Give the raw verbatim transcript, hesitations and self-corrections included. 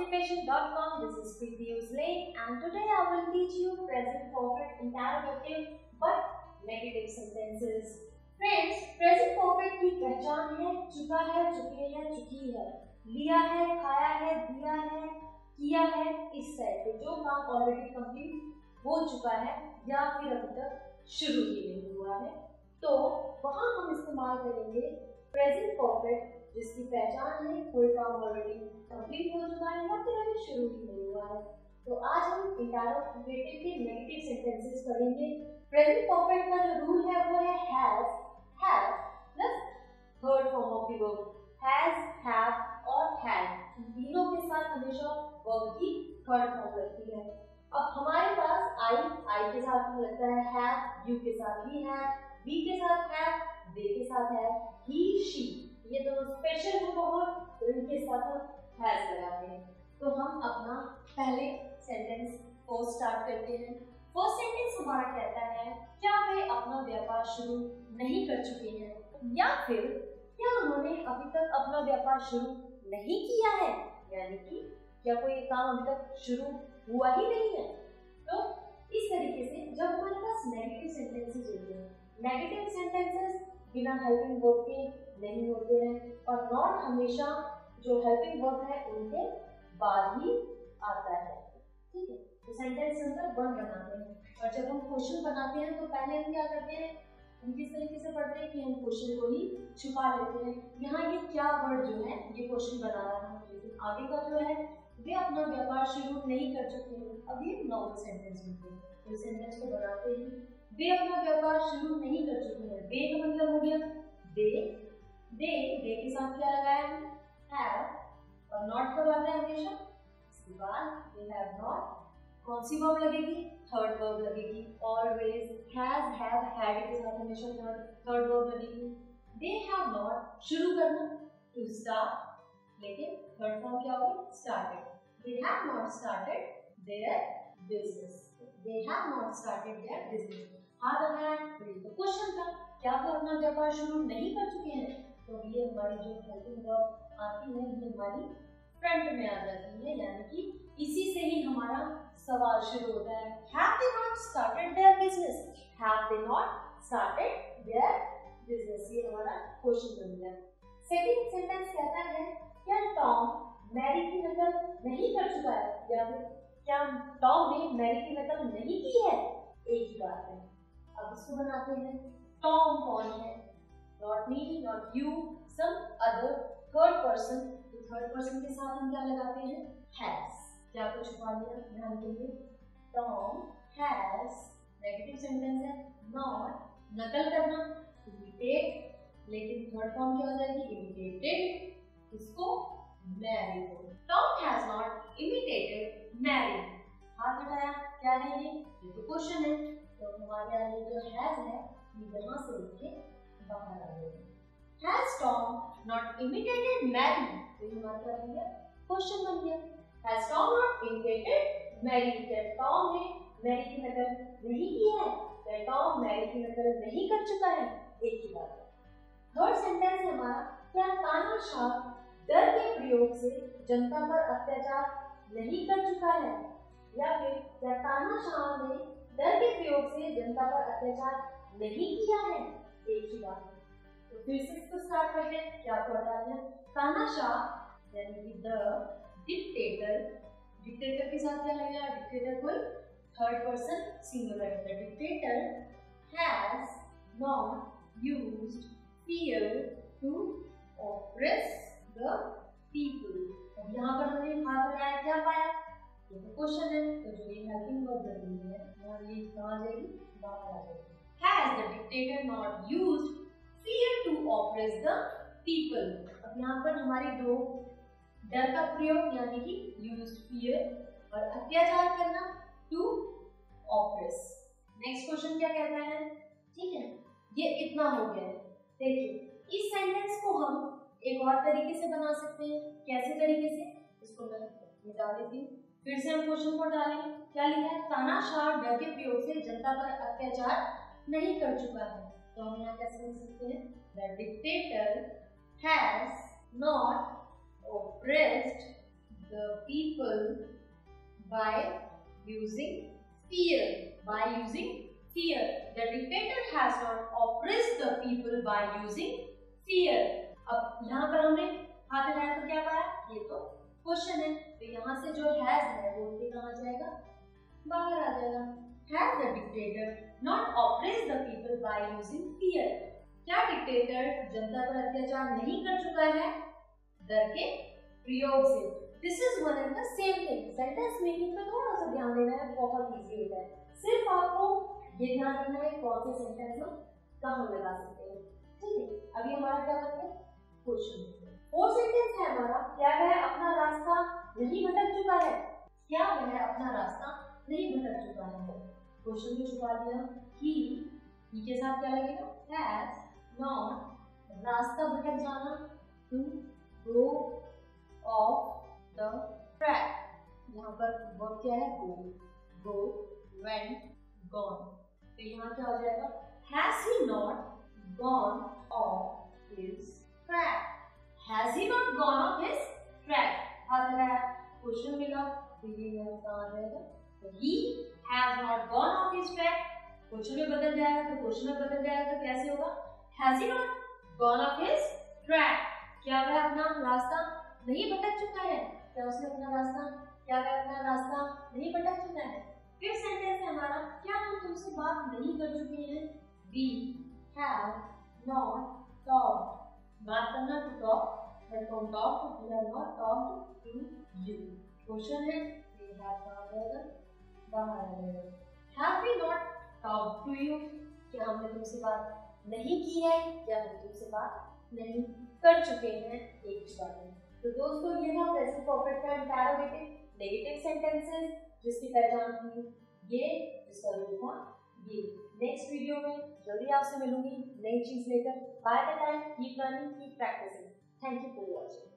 occupation dot com. This is Preety Uzlain and today I will teach you present perfect interrogative but negative sentences. Friends, present perfect की पहचान है चुका है, चुके हैं, चुकी है, लिया है, खाया है, दिया है, किया है, इस टाइप के जो काम ऑलरेडी कंप्लीट हो चुका है या फिर अभी तक शुरू ही नहीं हुआ है, तो वहां हम इस्तेमाल करेंगे प्रेजेंट परफेक्ट जिसकी पहचान है कोई काम ऑलरेडी कंप्लीट हो चुका है या फिर अभी शुरू ही नहीं हुआ है। तो आज हम इंटरोगेटिव के नेगेटिव सेंटेंसेस पढ़ेंगे। प्रेजेंट परफेक्ट का जो रूल है वो है has, have plus third form of the verb, has, have और हैड। इन तीनों के साथ हमेशा वर्ब की थर्ड फॉर्म लगती है। अब हमारे पास आई, आई के साथ लगता है हैव, यू के साथ ही है, वी के साथ है, दे के साथ है, ही, शी, ये दोनों स्पेशल है बहुत, तो इनके साथ हम हैज लगाते हैं। तो हम अपना पहले सेंटेंस को स्टार्ट करते हैं। फर्स्ट सेंटेंस हमारा कहता है क्या वे अपना व्यापार शुरू नहीं कर चुके हैं या फिर क्या उन्होंने अभी तक अपना व्यापार शुरू नहीं किया है, यानी कि क्या कोई काम अभी तक शुरू हुआ ही नहीं है। तो इस तरीके से जब हमारे पास नेगेटिव सेंटेंसेस होते हैं, नेगेटिव सेंटेंसेस बिना हेल्पिंग वर्ब के नहीं होते हैं और नॉट हमेशा जो हेल्पिंग वर्ब है उनके बाद ही आता है। ठीक है, तो सेंटेंस नंबर वन बनाते हैं और जब हम क्वेश्चन बनाते हैं तो पहले हम क्या करते हैं, हम किस तरीके से पढ़ते हैं कि हम क्वेश्चन को ही छुपा लेते हैं। यहाँ ये क्या वर्ड जो है ये क्वेश्चन बना रहा है, लेकिन आगे का जो है वे अपना व्यापार शुरू नहीं कर चुके हैं। अब ये नॉर्मल सेंटेंस होते हैं, तो सेंटेंस को बनाते हैं वे अपना व्यापार शुरू नहीं कर चुके हैं। वे का मतलब हो गया दे, दे, दे के साथ क्या लगाया है हैव और नॉट कब आता है हमेशा, इसके बाद दे हैव नॉट, कौन सी वर्ब लगेगी, थर्ड वर्ब लगेगी। ऑलवेज हैज, हैव, हैड के साथ हमेशा थर्ड वर्ब लगेगी। दे हैव नॉट, शुरू करना, टू स्टार्ट, लेकिन थर्ड फॉर्म क्या होगा, started. They have not started their business, they have not started their business. हाथ लगाया तो क्वेश्चन था क्या वे अपना व्यापार शुरू नहीं कर चुके हैं, तो ये हमारी जो हेल्पिंग वर्ब आती है ये हमारी फ्रंट में आ जाती है, यानी कि इसी से ही हमारा सवाल शुरू होता है। Have they not started their business? Have they not started their business? ये हमारा क्वेश्चन बन गया। सेकंड सेंटेंस कहता है क्या टॉम मैरी की नकल नहीं कर चुका है या फिर क्या टॉम ने मैरी की नकल नहीं की है, एक ही बात है। अब इसको बनाते हैं टॉम कौन है, not me, not you, some other third person. तो थर्ड पर्सन के साथ हम क्या लगाते हैं हैज, क्या कुछ छुपा लिया, ध्यान दीजिए टॉम हैज, नेगेटिव सेंटेंस है, नॉट नकल करना, इमिटेट, लेकिन थर्ड फॉर्म क्या हो जाएगी इमिटेटेड, इसको मैरी को। Tom has not imitated Mary, हाथ हटाया, क्या है ये, ये तो क्वेश्चन है, तो हमारे आगे जो हैज है ये यहाँ से उठ के बाहर आ जाएगा। Has Tom not imitated Mary, तो ये हमारा क्या बन गया, क्वेश्चन बन गया। Has Tom not imitated Mary, क्या टॉम ने मैरी की नकल नहीं की है, क्या टॉम मैरी की नकल नहीं कर चुका है, एक ही बात है। थर्ड सेंटेंस है हमारा क्या तानाशाह डर के प्रयोग से जनता पर अत्याचार नहीं कर चुका है, या फिर क्या तानाशाह ने डर के प्रयोग से जनता पर अत्याचार नहीं किया है, एक ही बात है। तो फिर से इसको स्टार्ट करते हैं, क्या पढ़ा है तानाशाह यानी कि द डिक्टेटर, डिक्टेटर के साथ क्या लगेगा, डिक्टेटर कोई थर्ड पर्सन सिंगुलर है, the dictator has not used fear to oppress the people. अब यहाँ पर हमने हाथ लगाया, क्या पाया, ये तो क्वेश्चन है, तो जो ये हेल्पिंग वर्ब लगी है वहाँ ये कहाँ जाएगी, बाहर आ जाएगी। Has the dictator not used fear to oppress the people? अब यहाँ पर हमारे दो डर का प्रयोग यानी कि used fear और अत्याचार करना to oppress। नेक्स्ट क्वेश्चन क्या कहता है, ठीक है, ये इतना हो गया है। देखिए इस सेंटेंस को हम एक और तरीके से बना सकते हैं, कैसे तरीके से, इसको मैं मिटा देती हूँ, फिर से हम क्वेश्चन को डालेंगे। क्या लिखा है, तानाशाह डर के प्रयोग से जनता पर अत्याचार नहीं कर चुका है, तो हम यहाँ कैसे लिख सकते हैं, the dictator has not oppressed the people by using fear. By using fear. The dictator has not oppressed the people by using fear. अब यहाँ पर हमने हाथ लगाया तो क्या पाया? ये तो क्वेश्चन है, तो यहाँ से जो हैज है वो के कहाँ जाएगा? बाहर आ जाएगा। Has the dictator not oppressed the people by using fear? क्या डिक्टेटर जनता पर अत्याचार नहीं कर चुका है डर के प्रयोग से? This is one and the same thing. Sentence making पे थोड़ा सा ध्यान देना है, बहुत इजी होता है। सिर्फ आपको ये ध्यान रखना है कौन से सेंटेंस हम कहाँ लगा सकते हैं। ठीक है, अभी हमारा क्या बन गया? क्वेश्चन। फोर सेंटेंस है हमारा। क्या वह अपना रास्ता नहीं भटक चुका है? क्या वह अपना रास्ता नहीं भटक चुका है? क्वेश्चन में छुपा दिया ही, ही के साथ क्या लगेगा? हैज नॉट, रास्ता भटक जाना, to go off the track. यहाँ पर वर्ब क्या है? Go, go, went, gone. तो यहाँ क्या हो जाएगा? Has he not gone off his track? Has he not gone off his track? हाथ लगाया, क्वेश्चन मिला, तो ये यहाँ कहाँ आ जाएगा? तो he has not gone off his track, question में बदल जाएगा, तो क्वेश्चन में बदल जाएगा तो कैसे होगा? Has he not gone off his track? क्या वह अपना रास्ता नहीं भटक चुका है? क्या उसने अपना रास्ता, क्या वह अपना रास्ता नहीं भटक चुका है? फिर सेंटेंस है हमारा, क्या हम तुमसे बात नहीं कर चुके हैं? We have not talked. बात करना to talk, but from talk to we have not talked to you. Question है, वी हैव कहाँ जाएगा? बाहर आ जाएगा। Have we not talked to you? क्या हमने तुमसे बात नहीं की है या हम तुमसे बात नहीं कर चुके हैं एक बार में? तो दोस्तों ये था प्रेजेंट परफेक्ट का इंटरोगेटिव नेगेटिव सेंटेंसेस जिसकी पहचान थी ये, जिसका रूप था ये। नेक्स्ट वीडियो में जल्दी आपसे मिलूंगी नई चीज लेकर। By the time keep learning, keep practising. Thank you for watching.